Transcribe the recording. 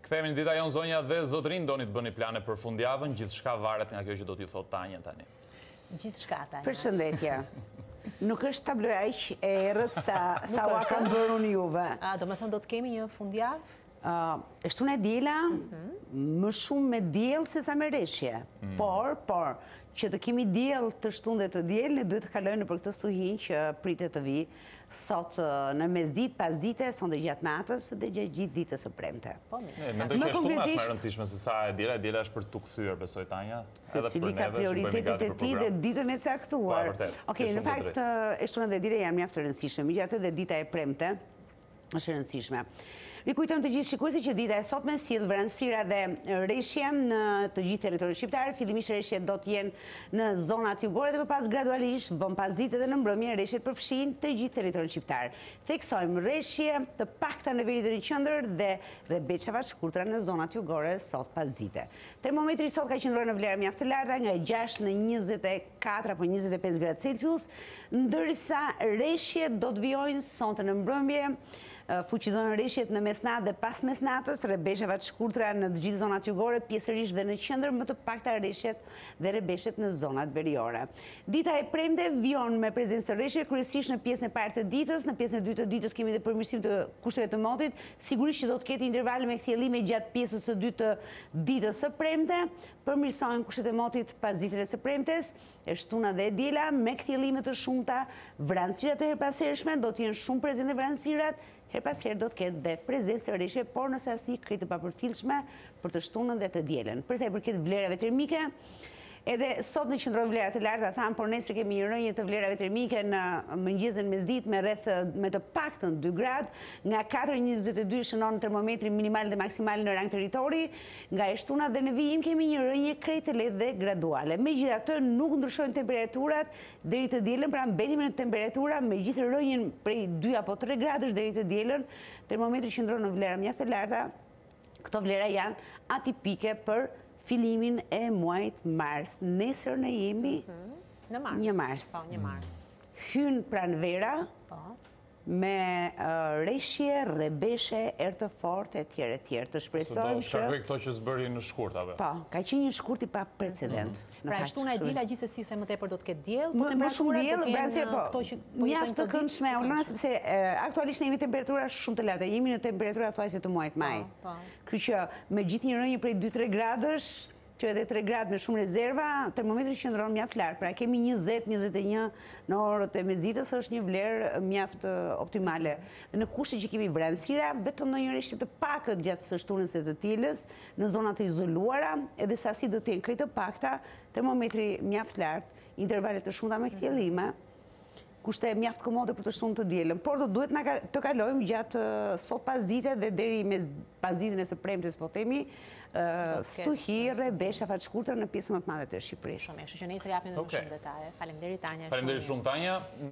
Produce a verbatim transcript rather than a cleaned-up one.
Kthehemi në dita jonë zonja dhe zotrin, doni të bëni plane për fundjavën, gjithçka varet nga kjo që do t'ju thot Tanja tani. Gjithçka Tanja. Përshëndetje. Nuk është tablo aq e errët sa sa ua kam bërë unë juve. A, do me thënë do të kemi një fundjavë? Uh, Shtu në diela, më shumë me diell se sa me reshje. Por, por, që të kemi diell të shtun dhe të diell, ne duhet të kalojnë për këtë stuhin që pritet të vi sot në mesditë, pasdite, sonte gjatë natës dhe gjatë gjithë ditës së premte. Po, mirë. Mendoj që shtuna është më e rëndësishme se sa e diela, e diela është për tu kthyer, besoj Tanja. Secili ka prioritetet e tij dhe ditën e caktuar. Okej, në fakt e shtuna dhe diela janë mjaft të rëndësishme, megjithatë dhe dita e premte është e rëndësishme. Rikujtojmë të gjithë shikuesit që dita e sotme sjell vranësira dhe reshje në të gjithë territorin shqiptar. Fillimisht reshjet do të jenë në zonat jugore dhe më pas gradualisht vonë pas dite dhe në mbrëmje reshjet përfshin të gjithë territorin shqiptar. Theksojmë reshje të pakta në veri dhe në qendër dhe rrebeçava të shkurtra në zonat jugore sot pas dite. Termometri sot ka qëndruar në vlera mjaft të larta nga gjashtë në njëzet e katër apo njëzet e pesë gradë Celsius, ndërsa reshjet do të vijojnë sonte në mbrëmje. Fuqizojnë reshjet në mesnatë dhe pas mesnatës, rrebeshava të shkurtra në të gjithë zonat jugore, pjesërisht dhe në qendër, më të pakta reshjet dhe rrebeshet në zonat veriore. Dita e premte vjon me prezencë të reshje, kryesisht në pjesën e parë të ditës, në pjesën e dytë të ditës kemi dhe përmirësim të kushteve të motit, sigurisht që do të ketë intervale me kthjellime gjatë pjesës së dytë të ditës së premte, përmirësohen kushtet e motit pas ditës së premtes, e shtuna dhe e diela me kthjellime të shumta, vranësirat e herpashershme do të jenë shumë prezente vranësirat, her pas herë do të ketë dhe prezencë reshje, por në sasi krejt të papërfillshme për të shtunën dhe të dielën. Përsa i përket vlerave termike, edhe sot në qendrojnë vlerat të larta, thamë, por nesër kemi një rënje të vlerave termike në mëngjesën mesditë me rreth me të paktën dy gradë, nga katër e njëzet e dy shënon termometri minimal dhe maksimal në rang territori, nga e shtuna dhe në vijim kemi një rënje krejt të lehtë dhe graduale. Megjithatë nuk ndryshojnë temperaturat deri të dielën, pra mbetemi në temperatura me gjithë rënjen prej dy apo tre gradësh deri të dielën, termometri qëndron në vlera mjaft të larta. Këto vlera janë atipike për fillimin e muajit mars. Nesër ne jemi në mars. Një mars. Po, një mars. Hyn pranvera Po. me uh, reshje, rrebeshe, erë të fortë, e tjerë e tjerë. Të shpresojmë që... Shkarkoj këto që zbëri në shkurt, apo? Po, ka qenë një shkurt i pa precedent. Pra, shtuna e diela gjithsesi them më tepër do të ketë diell, po më shumë temperaturat do të diell, kenë këto që po jetojnë të këndshme, Olona, sepse aktualisht ne jemi temperatura shumë të larta, jemi në temperatura thuajse të muajit maj. Kështu që me gjithë një rënje prej dy tre gradësh, që edhe tre gradë me shumë rezerva, termometri qëndron mjaft lart. Pra kemi njëzet njëzet e një në orët e mesditës, është një vlerë mjaft optimale. Dhe në kushte që kemi vranësira, vetëm në një reshje të pakët gjatë së shtunës e të dielës, në zonat të izoluara, edhe sasi do të jenë krejt të pakta, termometri mjaft lart, intervale të shumta me kthjellime, kushte mjaft komode për të shtunë të dielën, por do duhet na të kalojmë gjatë sot pasdite dhe deri me pasditën e së premtes, po themi, stuhi, rrebesha, fat shkurtër në pjesën më të madhe të Shqipërisë. Shumë mirë, kështu që nesër japim edhe më shumë detaje. Faleminderit Tanja. Faleminderit shumë Tanja.